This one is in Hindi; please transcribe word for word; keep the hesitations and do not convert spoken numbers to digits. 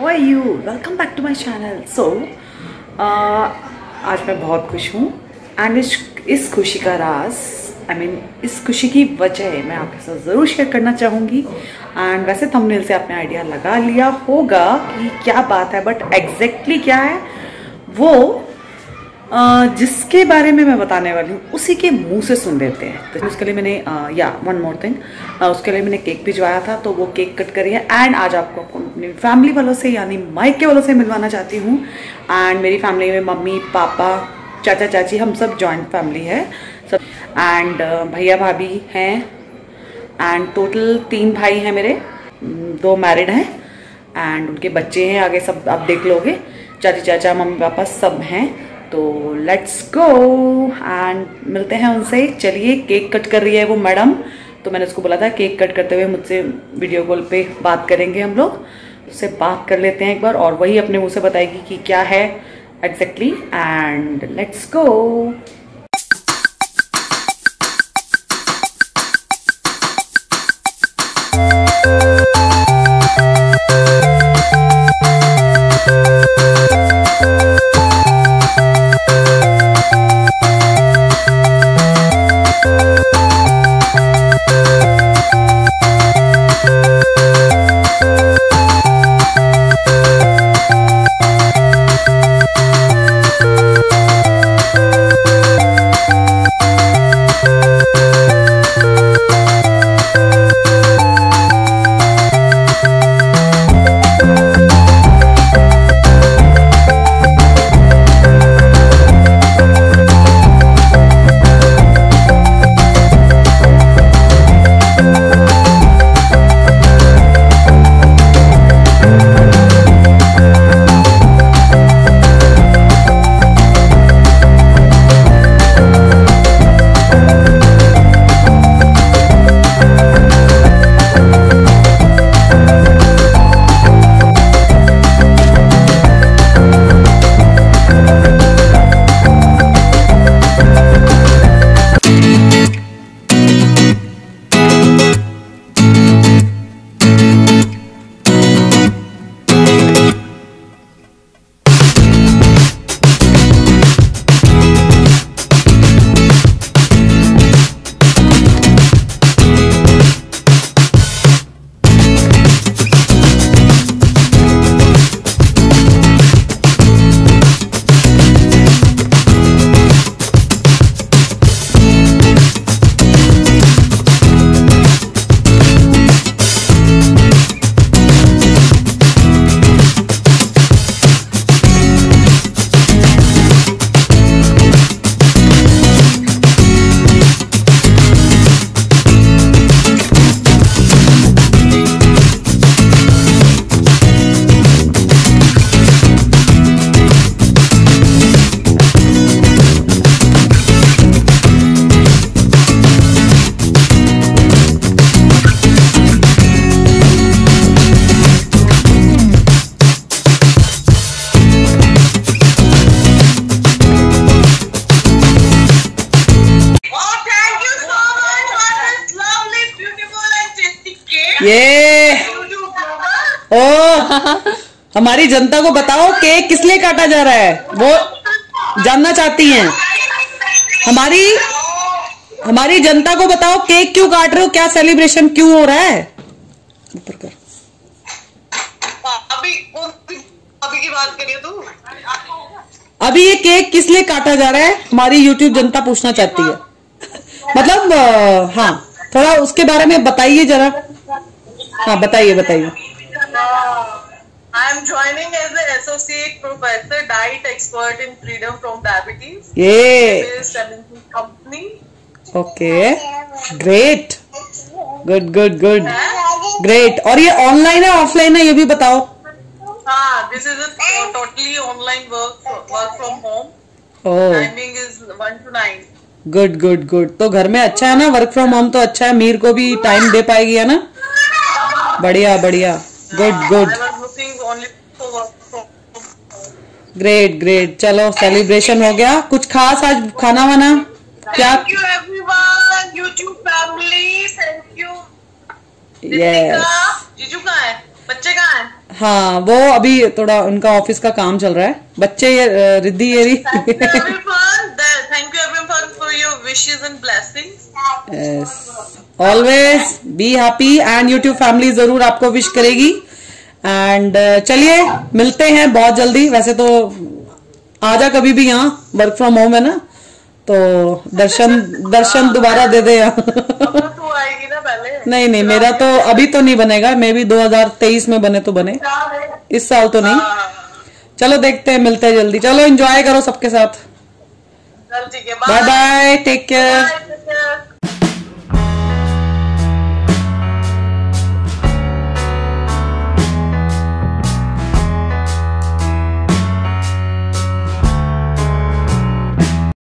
Are you? Welcome back to my channel. So आज मैं बहुत खुश हूँ एंड इस इस खुशी का राज आई I मीन mean, इस खुशी की वजह मैं आपके साथ ज़रूर शेयर करना चाहूँगी। एंड वैसे थंबनेल से आपने आइडिया लगा लिया होगा कि क्या बात है, बट एग्जैक्टली क्या है वो Uh, जिसके बारे में मैं बताने वाली हूँ उसी के मुंह से सुन लेते हैं। तो उसके लिए मैंने uh, या वन मोर थिंग, उसके लिए मैंने केक भिजवाया था, तो वो केक कट करी है एंड आज आपको अपनी फैमिली वालों से यानी मायके वालों से मिलवाना चाहती हूँ। एंड मेरी फैमिली में मम्मी पापा चाचा चाची हम सब जॉइंट फैमिली है सब। एंड uh, भैया भाभी हैं एंड टोटल तीन भाई हैं मेरे, दो मैरिड हैं एंड उनके बच्चे हैं, आगे सब आप देख लोगे, चाची चाचा मम्मी पापा सब हैं। तो लेट्स गो एंड मिलते हैं उनसे। चलिए, केक कट कर रही है वो मैडम, तो मैंने उसको बोला था केक कट करते हुए मुझसे वीडियो कॉल पे बात करेंगे हम लोग, उससे बात कर लेते हैं एक बार और वही अपने मुंह से बताएगी कि क्या है एग्जैक्टली। And let's go. ये ओ हमारी जनता को बताओ केक किस लिए काटा जा रहा है, वो जानना चाहती हैं। हमारी हमारी जनता को बताओ केक क्यों काट रहे हो, क्या सेलिब्रेशन क्यों हो रहा है? ऊपर कर। अभी अभी की बात करिए तू। अभी ये केक किस लिए काटा जा रहा है हमारी यूट्यूब जनता पूछना चाहती है। मतलब हाँ, थोड़ा उसके बारे में बताइए जरा। हाँ बताइए बताइए। I am joining as an associate professor, diet expert in Freedom from Diabetes. ये company. Okay, great, good good good, great। और ये ऑनलाइन है ऑफलाइन है ये भी बताओ। हाँ, this is a totally online work work from home. Oh. Timing is one to nine. Good good good. तो घर में अच्छा है ना, वर्क फ्रॉम होम तो अच्छा है, मीर को भी टाइम दे पाएगी है ना। बढ़िया बढ़िया, गुड गुड, ग्रेट ग्रेट। चलो सेलिब्रेशन हो गया, कुछ खास आज खाना वाना क्या? Thank you everyone, YouTube family, thank you। Yes. जीजू कहाँ है, बच्चे कहाँ हैं? हाँ वो अभी थोड़ा उनका ऑफिस का काम चल रहा है। बच्चे ये रिद्धि ये Thank you everyone. Thank you everyone for your wishes and blessings. Always be happy and YouTube family जरूर आपको विश करेगी। एंड चलिए मिलते हैं बहुत जल्दी। वैसे तो आजा कभी भी, यहाँ वर्क फ्रॉम होम है ना, तो दर्शन दर्शन दोबारा दे दे यहाँ। तू आएगी ना पहले? नहीं नहीं मेरा तो अभी तो नहीं बनेगा, मे भी दो हज़ार तेईस में बने तो बने, इस साल तो नहीं। चलो देखते हैं, मिलते हैं जल्दी। चलो एंजॉय करो सबके साथ। चल ठीक है, बाय बाय, टेक केयर।